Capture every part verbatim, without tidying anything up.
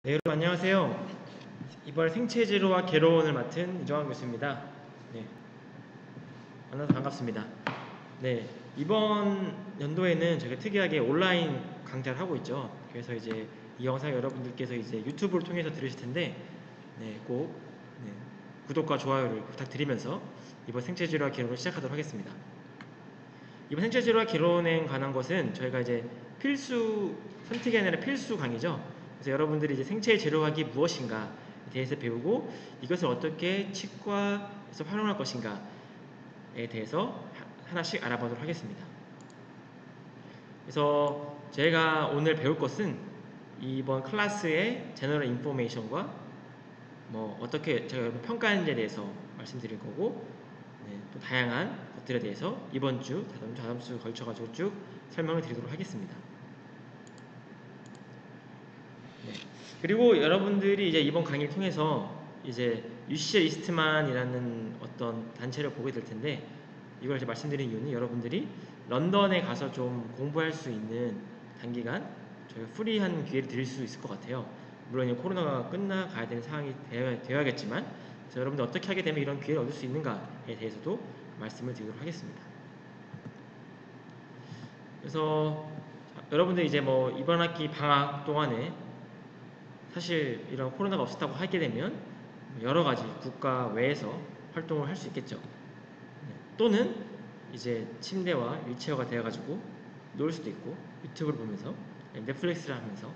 네, 여러분 안녕하세요. 이번 생체제로와 개로원을 맡은 이정환 교수입니다. 네, 만나서 반갑습니다. 네, 이번 연도에는 저희가 특이하게 온라인 강좌를 하고 있죠. 그래서 이제 이 영상 여러분들께서 이제 유튜브를 통해서 들으실 텐데, 네, 꼭 네, 구독과 좋아요를 부탁드리면서 이번 생체제로와 개로원을 시작하도록 하겠습니다. 이번 생체제로와 개로원에 관한 것은 저희가 이제 필수 선택이 아니라 필수 강의죠. 그래서 여러분들이 이제 생체 재료학이 무엇인가에 대해서 배우고 이것을 어떻게 치과에서 활용할 것인가에 대해서 하나씩 알아보도록 하겠습니다. 그래서 제가 오늘 배울 것은 이번 클래스의 제너럴 인포메이션과 뭐 어떻게 제가 여러분 평가하는지에 대해서 말씀드릴 거고, 네, 또 다양한 것들에 대해서 이번 주 다음 주 다음 주 걸쳐가지고 쭉 설명을 드리도록 하겠습니다. 네. 그리고 여러분들이 이제 이번 강의를 통해서 이제 유씨엘 이스트만이라는 어떤 단체를 보게 될 텐데, 이걸 이제 말씀드린 이유는 여러분들이 런던에 가서 좀 공부할 수 있는 단기간 저희가 프리한 기회를 드릴 수 있을 것 같아요. 물론 코로나가 끝나가야 되는 상황이 되어, 되어야겠지만, 그래서 여러분들 어떻게 하게 되면 이런 기회를 얻을 수 있는가에 대해서도 말씀을 드리도록 하겠습니다. 그래서 여러분들 이제 뭐 이번 학기 방학 동안에 사실 이런 코로나가 없었다고 하게 되면 여러 가지 국가 외에서 활동을 할 수 있겠죠. 네. 또는 이제 침대와 윌체어가 되어가지고 놀 수도 있고, 유튜브를 보면서 넷플릭스를 하면서,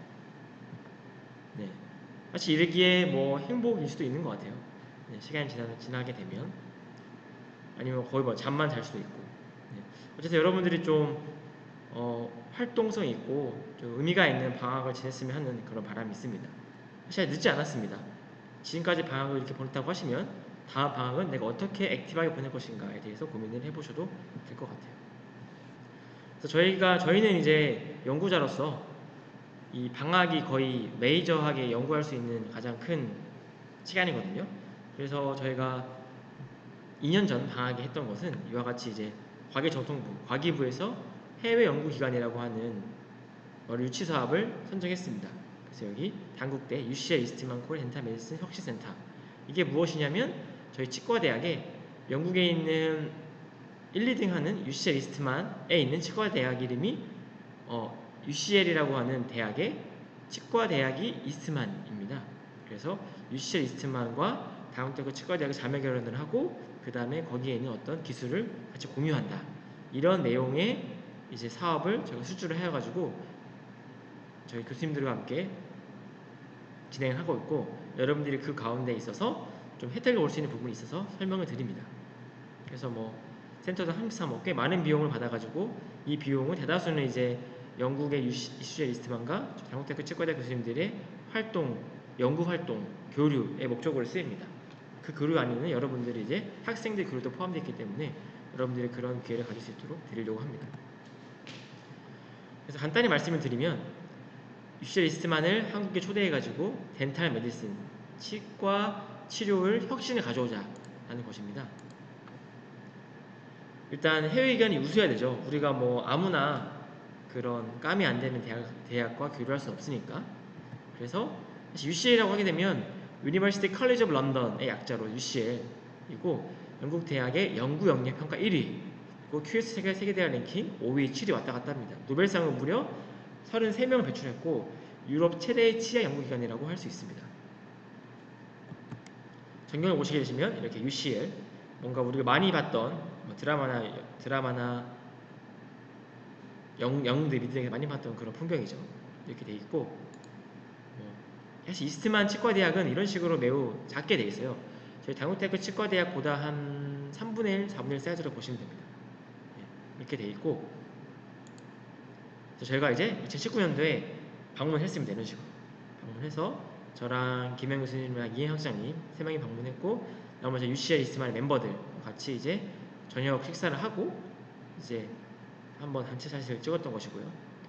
네, 사실 이러기에 뭐 행복일 수도 있는 것 같아요. 네, 시간이 지나, 지나게 되면, 아니면 거의 뭐 잠만 잘 수도 있고. 네. 어쨌든 여러분들이 좀 어, 활동성 있고 좀 의미가 있는 방학을 지냈으면 하는 그런 바람이 있습니다. 사실 늦지 않았습니다. 지금까지 방학을 이렇게 보냈다고 하시면 다음 방학은 내가 어떻게 액티브하게 보낼 것인가에 대해서 고민을 해보셔도 될 것 같아요. 그래서 저희가 저희는 이제 연구자로서 이 방학이 거의 메이저하게 연구할 수 있는 가장 큰 시간이거든요. 그래서 저희가 이 년 전 방학에 했던 것은 이와 같이 이제 과기정통부, 과기부에서 해외 연구기관이라고 하는 유치 사업을 선정했습니다. 그래서 여기 단국대 유씨엘 이스트만 콜 덴탈 메디슨 혁신센터, 이게 무엇이냐면 저희 치과대학에 영국에 있는 일, 이 등 하는 유씨엘 이스트만에 있는 치과대학 이름이 어, 유씨엘이라고 하는 대학의 치과대학이 이스트만입니다. 그래서 유씨엘 이스트만과 다음대학 치과대학을 자매결연을 하고 그 다음에 거기에 있는 어떤 기술을 같이 공유한다, 이런 내용의 이제 사업을 제가 수주를 해가지고 저희 교수님들과 함께 진행을 하고 있고, 여러분들이 그 가운데 있어서 좀 혜택을 볼 수 있는 부분이 있어서 설명을 드립니다. 그래서 뭐 센터도 함께서 뭐 꽤 많은 비용을 받아가지고 이 비용은 대다수는 이제 영국의 유씨엘 이스트만과 당국대학교 치과대 교수님들의 활동, 연구 활동, 교류의 목적으로 쓰입니다. 그 교류 안에는 여러분들이 이제 학생들 교류도 포함되어 있기 때문에 여러분들이 그런 기회를 가질 수 있도록 드리려고 합니다. 그래서 간단히 말씀을 드리면 유씨엘 이스트만을 한국에 초대해가지고 덴탈 메디슨, 치과 치료를 혁신을 가져오자 라는 것입니다. 일단 해외기관이 우수해야 되죠. 우리가 뭐 아무나 그런 감이 안 되는 대학, 대학과 교류할 수 없으니까. 그래서 유씨엘이라고 하게 되면 University College of London의 약자로 유씨엘이고, 영국 대학의 연구 영역 평가 일 위, 그리고 큐에스 세계 세계대학 랭킹 오 위, 칠 위 왔다 갔다 합니다. 노벨상은 무려 서른세 명을 배출했고 유럽 최대의 치아 연구기관이라고 할 수 있습니다. 전경을 보시게 되시면 이렇게 유씨엘, 뭔가 우리가 많이 봤던 뭐 드라마나 드라마나 영, 영웅들 미드에서 많이 봤던 그런 풍경이죠. 이렇게 돼 있고, 뭐 사실 이스트만 치과대학은 이런 식으로 매우 작게 돼 있어요. 저희 당국대학교 치과대학보다 한 삼분의 일, 사분의 일 사이즈로 보시면 됩니다. 네, 이렇게 돼 있고, 그래서 저희가 이제 이천십구 년도에 방문했습니다. 이런 식으로 방문해서 저랑 김영 교수님이랑 이행 학장님 세 명이 방문했고, 나머지 유씨엘 이스트만의 멤버들 같이 이제 저녁 식사를 하고 이제 한번 단체 사진을 찍었던 것이고요.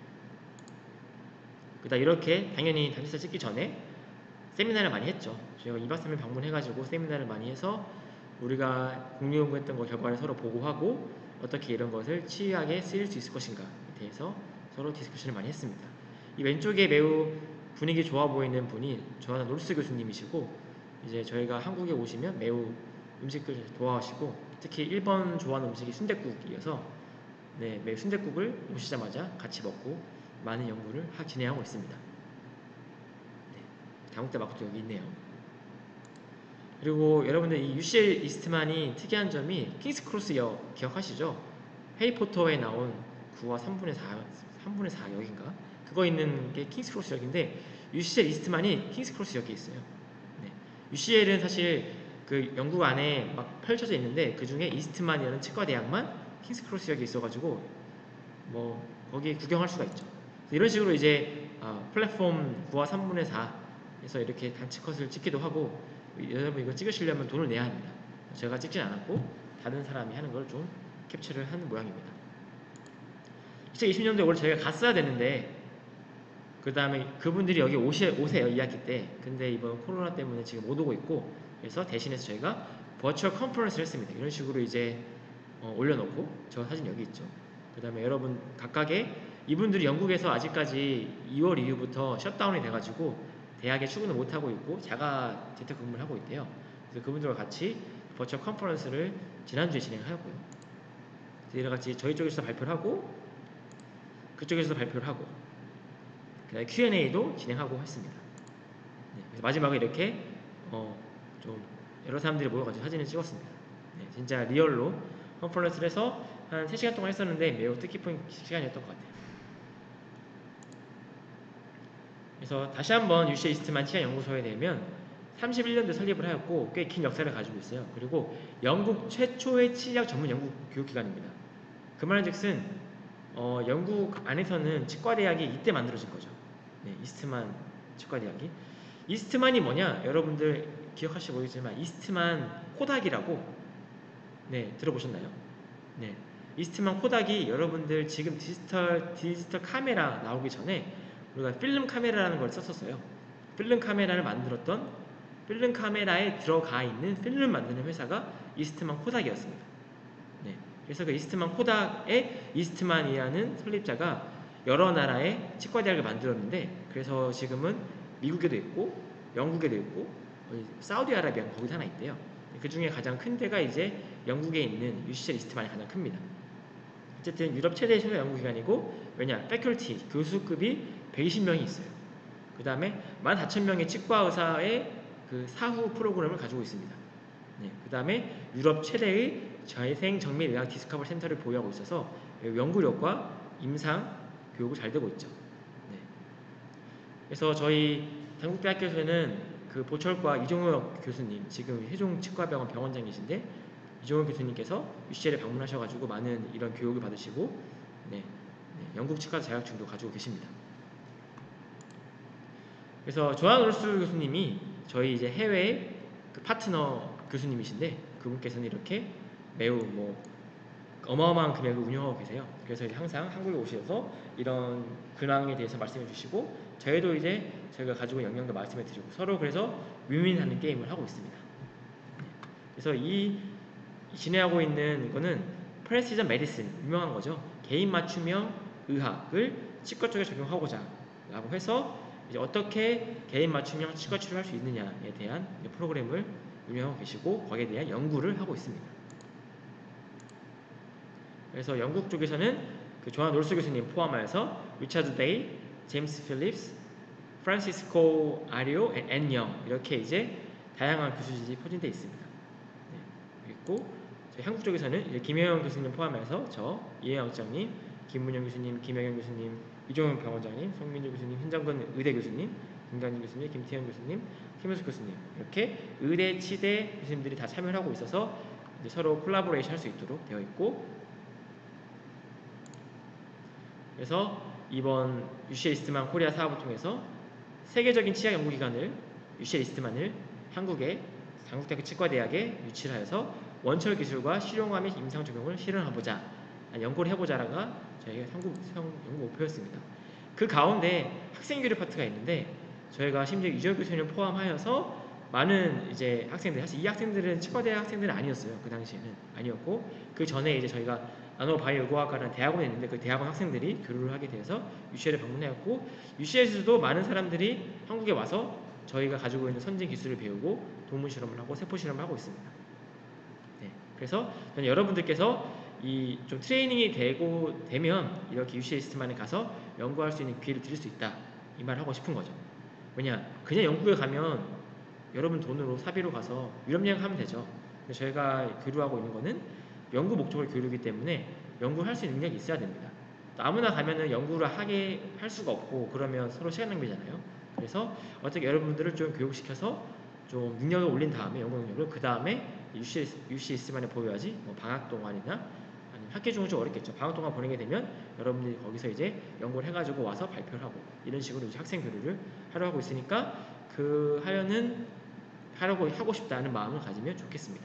그다음 이렇게 당연히 단체 사진 찍기 전에 세미나를 많이 했죠. 저희가 이 박 삼 일 방문해가지고 세미나를 많이 해서 우리가 공유연구했던 거 결과를 서로 보고하고 어떻게 이런 것을 치유하게 쓰일 수 있을 것인가에 대해서 서로 디스커션을 많이 했습니다. 이 왼쪽에 매우 분위기 좋아 보이는 분이 조아나 노르스 교수님이시고, 이제 저희가 한국에 오시면 매우 음식을 좋아하시고, 특히 일 번 좋아하는 음식이 순댓국이어서 네, 매우 순댓국을 오시자마자 같이 먹고 많은 연구를 하, 진행하고 있습니다. 네, 다국대 마크도 여기 있네요. 그리고 여러분들 이 유씨엘 이스트만이 특이한 점이 킹스크로스역 기억하시죠? 해리포터에 나온 구와 삼분의 사, 삼분의 사 역인가? 그거 있는 게 킹스크로스역인데 유씨엘 이스트만이 킹스크로스역에 있어요. 네. 유씨엘은 사실 그 영국 안에 막 펼쳐져 있는데 그 중에 이스트만이라는 치과대학만 킹스크로스역에 있어가지고 뭐 거기 구경할 수가 있죠. 이런 식으로 이제 어, 플랫폼 구와 삼분의 사에서 이렇게 단체컷을 찍기도 하고, 여러분 이거 찍으시려면 돈을 내야 합니다. 제가 찍진 않았고 다른 사람이 하는 걸 좀 캡처를 하는 모양입니다. 이천이십 년도에 원래 저희가 갔어야 되는데 그 다음에 그분들이 여기 오세, 오세요 이 학기 때. 근데 이번 코로나 때문에 지금 못 오고 있고, 그래서 대신해서 저희가 버추얼 컨퍼런스를 했습니다. 이런 식으로 이제 어, 올려놓고 저 사진 여기 있죠. 그 다음에 여러분 각각의 이분들이 영국에서 아직까지 이월 이후부터 셧다운이 돼가지고 대학에 출근을 못하고 있고 자가 재택근무를 하고 있대요. 그래서 그분들과 같이 버추얼 컨퍼런스를 지난주에 진행하였고요. 그래서 같이 저희 쪽에서 발표를 하고 그쪽에서 발표를 하고 그다음에 큐 앤 에이도 진행하고 했습니다. 네, 그래서 마지막에 이렇게 어, 좀 여러 사람들이 모여가지고 사진을 찍었습니다. 네, 진짜 리얼로 컨퍼런스를 해서 한 세 시간 동안 했었는데 매우 뜻깊은 시간이었던 것 같아요. 그래서 다시 한번 유씨엘 이스트만 치아연구소에 대면 삼십일 년도에 설립을 하였고 꽤 긴 역사를 가지고 있어요. 그리고 영국 최초의 치약 전문 연구 교육기관입니다. 그 말은즉슨 어, 영국 안에서는 치과대학이 이때 만들어진 거죠. 네, 이스트만 치과대학이. 이스트만이 뭐냐? 여러분들 기억하실지 모르겠지만 이스트만 코닥이라고 네, 들어보셨나요? 네, 이스트만 코닥이 여러분들 지금 디지털 디지털 카메라 나오기 전에 우리가 필름 카메라라는 걸 썼었어요. 필름 카메라를 만들었던 필름 카메라에 들어가 있는 필름 만드는 회사가 이스트만 코닥이었습니다. 네, 그래서 그 이스트만 코닥의 이스트만이라는 설립자가 여러 나라의 치과대학을 만들었는데, 그래서 지금은 미국에도 있고 영국에도 있고 사우디아라비아 거기서 하나 있대요. 그 중에 가장 큰 데가 이제 영국에 있는 유씨엘 이스트만이 가장 큽니다. 어쨌든 유럽 최대 소형 연구기관이고, 왜냐? 패컬티, 교수급이 백이십 명이 있어요. 그 다음에 만 사천 명의 치과 의사의 그 사후 프로그램을 가지고 있습니다. 네, 그 다음에 유럽 최대의 재생 정밀의학 디스커버리 센터를 보유하고 있어서 연구력과 임상 교육이 잘 되고 있죠. 네. 그래서 저희 단국대학교에서는 그 보철과 이종혁 교수님, 지금 세종치과병원 병원장이신데 이종혁 교수님께서 유씨엘에 방문하셔가지고 많은 이런 교육을 받으시고 네, 네, 영국 치과 자격증도 가지고 계십니다. 그래서 조한 올수 교수님이 저희 이제 해외 그 파트너 교수님이신데 그분께서는 이렇게 매우 뭐 어마어마한 금액을 운영하고 계세요. 그래서 이제 항상 한국에 오셔서 이런 근황에 대해서 말씀해 주시고 저희도 이제 저희가 가지고 있는 영향도 말씀해 드리고 서로 그래서 윈윈하는 게임을 하고 있습니다. 그래서 이 진행하고 있는 이거는 프레시전 메디슨 유명한 거죠. 개인 맞춤형 의학을 치과 쪽에 적용하고자 라고 해서 이제 어떻게 개인 맞춤형 치과 치료를 할 수 있느냐에 대한 프로그램을 운영하고 계시고 거기에 대한 연구를 하고 있습니다. 그래서 영국 쪽에서는 그 조한 롤스 교수님 포함하여서 리차드 데이, 제임스 필립스, 프란시스코 아리오, 앤 영 이렇게 이제 다양한 교수진이 포진되어 있습니다. 네. 그리고 저희 한국 쪽에서는 이제 김영현 교수님 포함해서 저 이혜영 원장님, 김문영 교수님, 김영현 교수님, 이종현 병원장님, 송민주 교수님, hin정근 의대 교수님, 김강진 교수님, 김태현 교수님, 김효숙 교수님 이렇게 의대, 치대 교수님들이 다 참여를 하고 있어서 이제 서로 콜라보레이션 할 수 있도록 되어 있고, 그래서 이번 유씨엘 이스트만 코리아 사업을 통해서 세계적인 치아 연구기관을 유씨엘 이스트만을 한국의 단국대학교 치과대학에 유치를 하여서 원철 기술과 실용화 및 임상 적용을 실현해보자, 연구를 해보자가 저희가 연구, 연구 목표였습니다. 그 가운데 학생 교류 파트가 있는데 저희가 심지어 이재혁 교수님 포함하여서 많은 이제 학생들, 사실 이 학생들은 치과대학 학생들은 아니었어요. 그 당시에는 아니었고 그 전에 이제 저희가 나노바이오공학과라는 대학원에 있는데 그 대학원 학생들이 교류를 하게 돼서 유씨엘에 방문해왔고 유씨엘에서도 많은 사람들이 한국에 와서 저희가 가지고 있는 선진 기술을 배우고 동물 실험을 하고 세포 실험을 하고 있습니다. 네, 그래서 저는 여러분들께서 이 좀 트레이닝이 되고 되면 이렇게 유씨엘 시스템 안에 가서 연구할 수 있는 기회를 드릴 수 있다 이 말을 하고 싶은 거죠. 왜냐 그냥 영국에 가면 여러분 돈으로 사비로 가서 유럽 여행 하면 되죠. 근데 저희가 교류하고 있는 거는 연구 목적으로 교류이기 때문에 연구를 할 수 있는 능력이 있어야 됩니다. 아무나 가면은 연구를 하게 할 수가 없고 그러면 서로 시간 낭비잖아요. 그래서 어떻게 여러분들을 좀 교육시켜서 좀 능력을 올린 다음에 연구 능력을 그 다음에 유씨 유씨 있으면 보여야지 뭐 방학 동안이나 아니면 학기 중은 좀 어렵겠죠. 방학 동안 보내게 되면 여러분들이 거기서 이제 연구를 해가지고 와서 발표를 하고 이런 식으로 이제 학생 교류를 하려 하고 있으니까 그 하려는 하려고 하고 싶다는 마음을 가지면 좋겠습니다.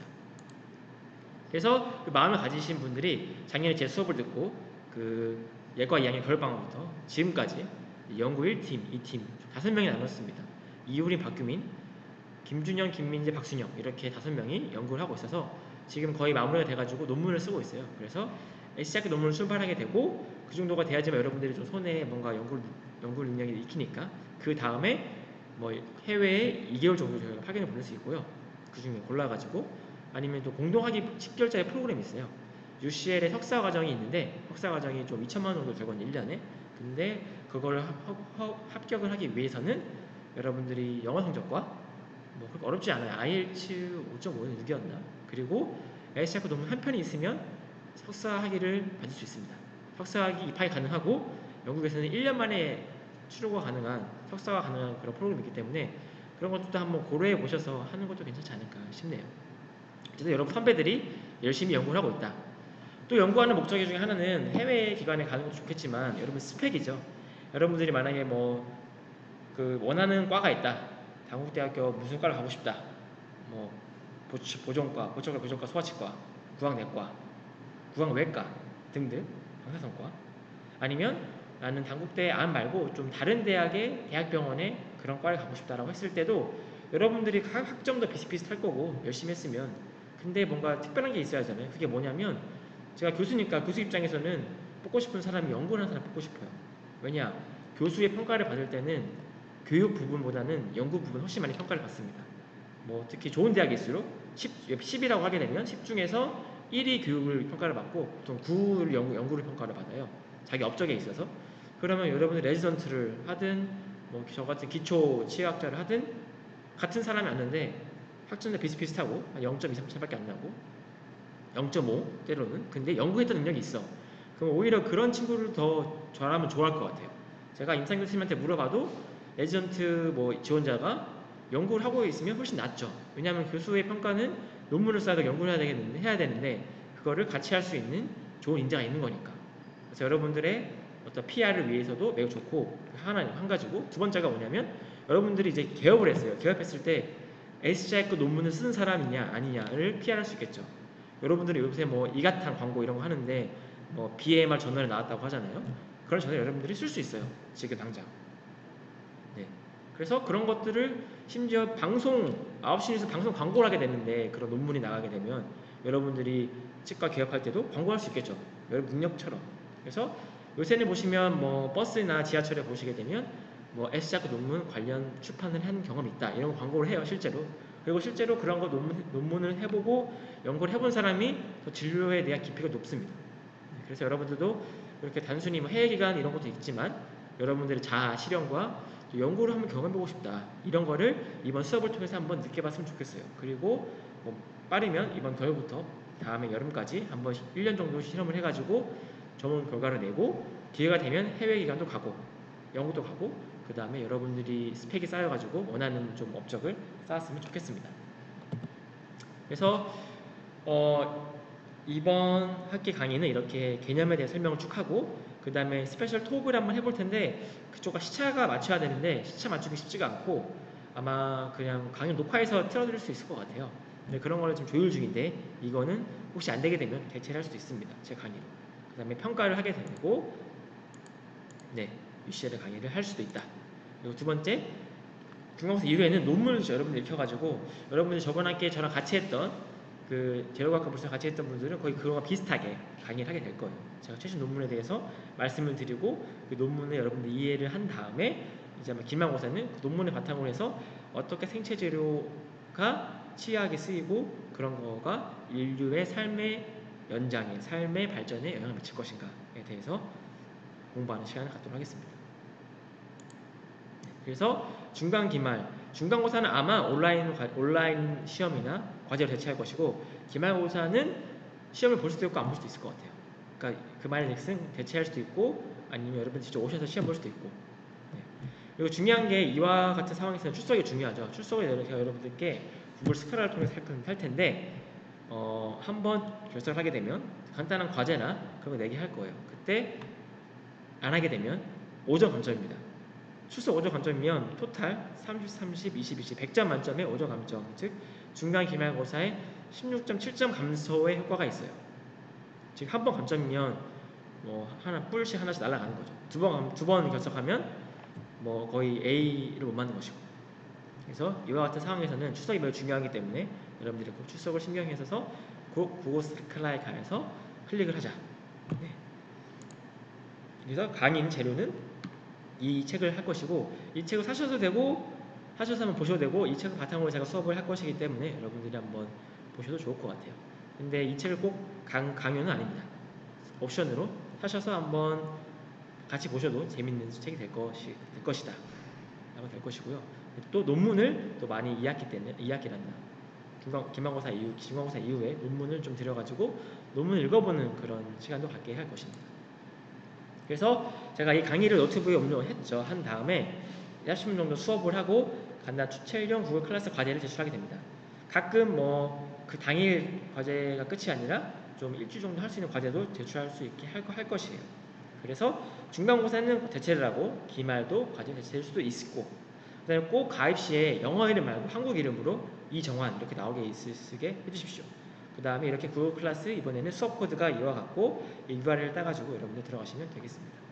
그래서 그 마음을 가지신 분들이 작년에 제 수업을 듣고 그 예과 이 학년 겨울방학부터 지금까지 연구 일 팀, 이 팀 다섯 명이 나눴습니다. 이우린, 박규민, 김준현, 김민재, 박순영 이렇게 다섯 명이 연구를 하고 있어서 지금 거의 마무리가 돼가지고 논문을 쓰고 있어요. 그래서 시작해 논문을 출발하게 되고 그 정도가 돼야지만 여러분들이 좀 손에 뭔가 연구 연구 능력이 익히니까 그 다음에 뭐 해외에 이 개월 정도 저희가 파견을 보낼 수 있고요. 그 중에 골라가지고 아니면 또 공동학위 십 개월짜리 프로그램이 있어요. 유씨엘의 석사 과정이 있는데 석사 과정이 좀 이천만 원 정도 들거든요. 일 년에. 근데 그걸 합격을 하기 위해서는 여러분들이 영어 성적과 뭐 그렇게 어렵지 않아요. 아이엘츠 오 점 오는 육이었나? 그리고 에이에스씨아크 논문 한 편이 있으면 석사 학위를 받을 수 있습니다. 석사 학위 입학이 가능하고 영국에서는 일 년 만에 출고가 가능한 석사가 가능한 그런 프로그램이 있기 때문에 그런 것도 한번 고려해 보셔서 하는 것도 괜찮지 않을까 싶네요. 그래서 여러분 선배들이 열심히 연구를 하고 있다. 또 연구하는 목적 중에 하나는 해외 기관에 가는 것도 좋겠지만 여러분 스펙이죠. 여러분들이 만약에 뭐 그 원하는 과가 있다. 당국대학교 무슨 과를 가고 싶다. 뭐 보존과, 보철과 보존과, 소아치과, 구강내과, 구강외과 등등 방사선과 아니면 나는 당국대 안 말고 좀 다른 대학의 대학병원에 그런 과를 가고 싶다라고 했을 때도 여러분들이 각 학점도 비슷비슷할 거고 열심히 했으면 근데 뭔가 특별한 게 있어야 하잖아요. 그게 뭐냐면 제가 교수니까 교수 입장에서는 뽑고 싶은 사람이 연구를 하는 사람 뽑고 싶어요. 왜냐? 교수의 평가를 받을 때는 교육 부분보다는 연구 부분 훨씬 많이 평가를 받습니다. 뭐 특히 좋은 대학일수록 십, 십이라고 하게 되면 십 중에서 일위 교육을 평가를 받고 보통 구를 연구, 연구를 평가를 받아요. 자기 업적에 있어서. 그러면 여러분이 레지던트를 하든 뭐 저 같은 기초 치의학자를 하든 같은 사람이 왔는데 학점도 비슷비슷하고 한 영 점 이삼 퍼센트밖에 안 나고 영 점 오 때로는 근데 연구했던 능력이 있어. 그럼 오히려 그런 친구를 더 저라면 좋아할 것 같아요. 제가 임상 교수님한테 물어봐도 레지던트 뭐 지원자가 연구를 하고 있으면 훨씬 낫죠. 왜냐하면 교수의 평가는 논문을 써야 되고 연구를 해야 되겠는데, 해야 되는데 그거를 같이 할 수 있는 좋은 인재가 있는 거니까. 그래서 여러분들의 어떤 피알을 위해서도 매우 좋고 하나 한 가지고 두 번째가 뭐냐면 여러분들이 이제 개업을 했어요. 개업했을 때 에스씨아이급 논문을 쓰는 사람이냐 아니냐를 피알할 수 있겠죠. 여러분들이 요새 뭐 이가탄 광고 이런 거 하는데 뭐 비에이엠알 저널에 나왔다고 하잖아요. 그런 저널 여러분들이 쓸 수 있어요. 지금 당장. 네. 그래서 그런 것들을 심지어 방송 아홉 시 뉴스 방송 광고를 하게 되는데 그런 논문이 나가게 되면 여러분들이 치과 개업할 때도 광고할 수 있겠죠. 여러분 능력처럼. 그래서 요새는 보시면 뭐 버스나 지하철에 보시게 되면 뭐 에스씨아크 논문 관련 출판을 한 경험이 있다 이런 광고를 해요 실제로. 그리고 실제로 그런 거 논문, 논문을 해보고 연구를 해본 사람이 더 진료에 대한 깊이가 높습니다. 그래서 여러분들도 이렇게 단순히 뭐 해외 기관 이런 것도 있지만 여러분들의 자아 실현과 연구를 한번 경험해보고 싶다 이런 거를 이번 수업을 통해서 한번 느껴봤으면 좋겠어요. 그리고 뭐 빠르면 이번 겨울부터 다음에 여름까지 한번 일 년 정도 실험을 해가지고 전문 결과를 내고 기회가 되면 해외 기관도 가고 연구도 가고 그 다음에 여러분들이 스펙이 쌓여가지고 원하는 좀 업적을 쌓았으면 좋겠습니다. 그래서 어 이번 학기 강의는 이렇게 개념에 대해 설명을 쭉 하고 그 다음에 스페셜 톡을 한번 해볼 텐데 그쪽과 시차가 맞춰야 되는데 시차 맞추기 쉽지가 않고 아마 그냥 강의 녹화해서 틀어드릴 수 있을 것 같아요. 근데 그런 거를 지금 조율 중인데 이거는 혹시 안 되게 되면 대체를 할 수도 있습니다. 제 강의로. 그 다음에 평가를 하게 되고 네 유씨엘의 강의를 할 수도 있다. 그리고 두 번째 중간고사 이후에는 논문을 여러분들 읽혀가지고 여러분들이 저번 학기에 저랑 같이 했던 그 재료과학과 불사 같이 했던 분들은 거의 그거와 비슷하게 강의를 하게 될 거예요. 제가 최신 논문에 대해서 말씀을 드리고 그 논문을 여러분들 이해를 한 다음에 이제 아마 기말고사는 그 논문을 바탕으로 해서 어떻게 생체 재료가 치유하게 쓰이고 그런 거가 인류의 삶의 연장에, 삶의 발전에 영향을 미칠 것인가에 대해서 공부하는 시간을 갖도록 하겠습니다. 그래서 중간 기말, 중간고사는 아마 온라인, 온라인 시험이나 과제로 대체할 것이고 기말고사는 시험을 볼 수도 있고 안 볼 수도 있을 것 같아요. 그러니까 그 말의 즉슨 대체할 수도 있고 아니면 여러분 직접 오셔서 시험 볼 수도 있고. 네. 그리고 중요한 게 이와 같은 상황에서는 출석이 중요하죠. 출석을 제가 여러분들께 구글 스칼라를 통해서 할 텐데 어, 한번 결석을 하게 되면 간단한 과제나 그런 거 내게 할 거예요. 그때 안 하게 되면 오 점 감점입니다. 출석 오 점 감점이면 토탈 삼십, 삼십, 이십, 이십 백 점 만점의 오 점 감점, 즉 중간 기말고사에 십육 점 칠 점 감소의 효과가 있어요. 즉 한 번 감점이면 뭐 하나 뿔씩 하나씩 날아가는 거죠. 두 번 두 번 결석하면 뭐 거의 A를 못 맞는 것이고. 그래서 이와 같은 상황에서는 출석이 매우 중요하기 때문에 여러분들이 꼭 출석을 신경에 써서 꼭 구글 스칼라에 가서 클릭을 하자. 네. 그래서 강의는 재료는 이 책을 할 것이고 이 책을 사셔도 되고 하셔서 한번 보셔도 되고 이 책을 바탕으로 제가 수업을 할 것이기 때문에 여러분들이 한번 보셔도 좋을 것 같아요. 근데 이 책을 꼭 강, 강요는 아닙니다. 옵션으로 사셔서 한번 같이 보셔도 재밌는 책이 될, 것이, 될 것이다 라고 될 것이고요. 또 논문을 또 많이 이 학기 때는 이 학기란다. 기말고사 이후, 중간고사 이후에 논문을 좀 들여가지고 논문을 읽어보는 그런 시간도 갖게 할 것입니다. 그래서 제가 이 강의를 노트북에 업로드했죠. 한 다음에 사십 분 정도 수업을 하고 간단 추체형 구글 클래스 과제를 제출하게 됩니다. 가끔 뭐 그 당일 과제가 끝이 아니라 좀 일주일 정도 할 수 있는 과제도 제출할 수 있게 할, 할 것이에요. 그래서 중간고사는 대체를 하고 기말도 과제 대체될 수도 있고 그다음에 꼭 가입 시에 영어 이름 말고 한국 이름으로 이정환 이렇게 나오게 쓰게 해주십시오. 그 다음에 이렇게 구글 클래스 이번에는 수업 코드가 이와 같고 이 유알엘을 따가지고 여러분들 들어가시면 되겠습니다.